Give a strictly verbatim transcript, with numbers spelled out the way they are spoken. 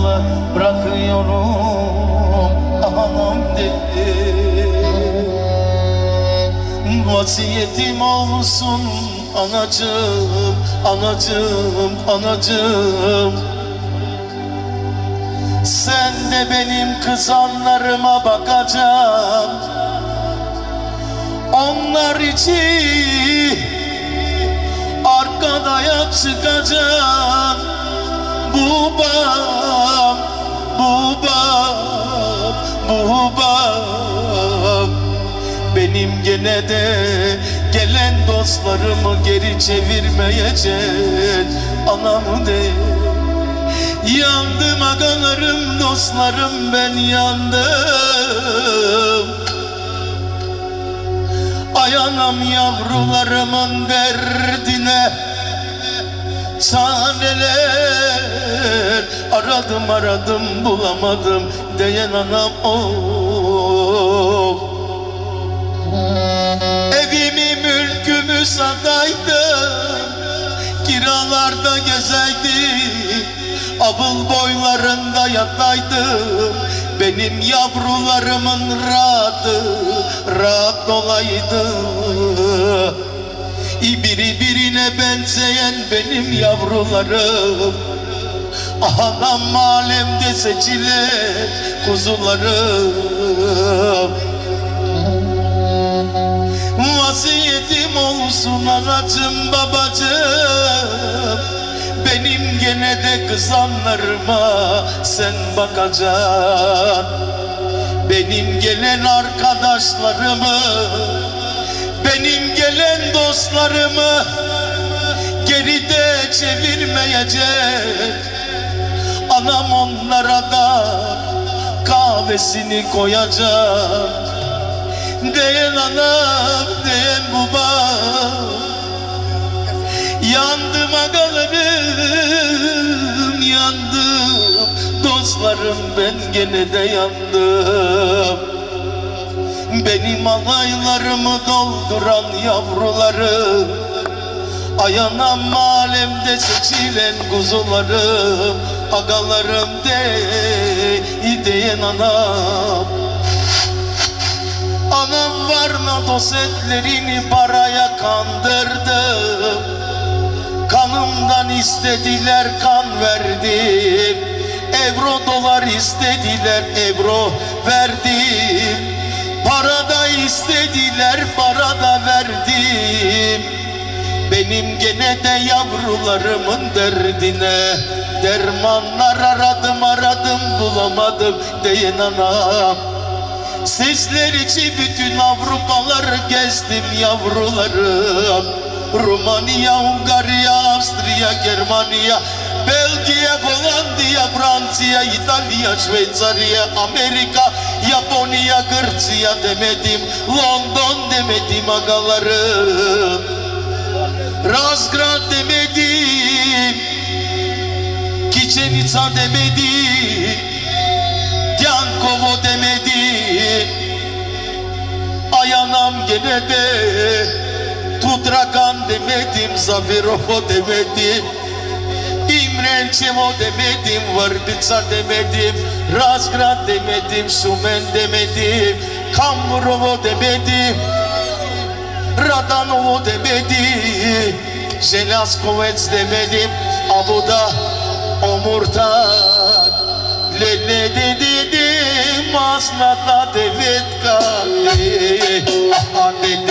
sana bırakıyorum anam dedi. Vasiyetim olsun anacığım, anacığım, anacığım. Sen de benim kızanlarıma bakacaksın. Onlar için arkadaya çıkacaksın. Babam, babam, babam. Benim gene de gelen dostlarımı geri çevirmeyeceksin anamı de. Yandım agalarım, dostlarım, ben yandım. Ay anam, yavrularımın derdine çareler aradım aradım bulamadım diyen anam of. Evimi mülkümü sataydım, kiralarda gezeydim, avul boylarında yataydım. Benim yavrularımın rahatı rahat olaydı. Biri birine benzeyen benim yavrularım, anam alemde seçilen kuzularım. Vasiyetim olsun anacığım, babacığım. Benim gene de kızanlarıma sen bakacaksın. Benim gelen arkadaşlarımı, benim gelen dostlarımı geride çevirmeyecek. Anam onlara da kahvesini koyacak. Diyen anam, diyen babam. Yandım agalarım, yandım. Dostlarım, ben gene de yandım. Benim alaylarımı dolduran yavrularım, ay anam alemde seçilen kuzularım, agalarım de diyen anam. Anam varna dosetlerini paraya kandırdım. Kanımdan istediler, kan verdim. Euro dolar istediler, euro verdim. Para da istediler, para da verdim. Benim gene de yavrularımın derdine dermanlar aradım aradım bulamadım diyen anam. Sizler için bütün Avrupaları gezdim yavrularım. Romanya, Hungarya, Avstrya, Germanya, Belgiya, Hollandiya, Fransa, İtalya, Şveycarya, Amerika, Japonya, Gırçya demedim, London demedim agalarım. Razgrad demedim, Kiçenica demedim, Yankovo demedim. Ay anam gene de Tudrakan demedim, Zafirovo demedim, İmrençevo demedim, Varbica demedim, Razgrad demedim, Şumen demedim, Kamrovo demedim, Radanovo demedim, Jelaskovets demedim, Abuda, Omurta, Lele dedim, Asnata devetka, Ahane